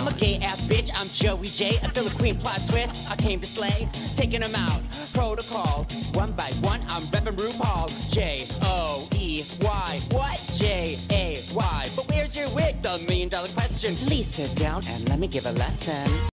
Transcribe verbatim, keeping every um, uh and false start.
I'm a gay ass bitch, I'm Joey J. I feel a queen plot twist, I came to slay. Taking them out, protocol. One by one, I'm reppin' RuPaul. J O E Y, what? J A Y. But where's your wig? The million dollar question. Please sit down and let me give a lesson.